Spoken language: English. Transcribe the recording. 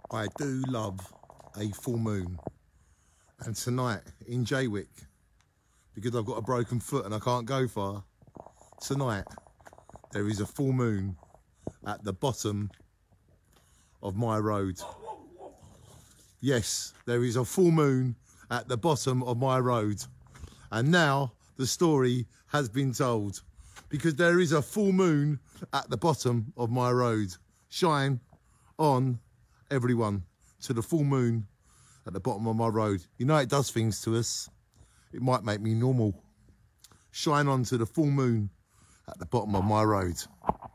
I do love a full moon, and tonight in Jaywick, because I've got a broken foot and I can't go far, tonight there is a full moon at the bottom of my road. Yes, there is a full moon at the bottom of my road, and now the story has been told, because there is a full moon at the bottom of my road. Shine on, everyone, to the full moon at the bottom of my road. You know it does things to us. It might make me normal. Shine on to the full moon at the bottom of my road.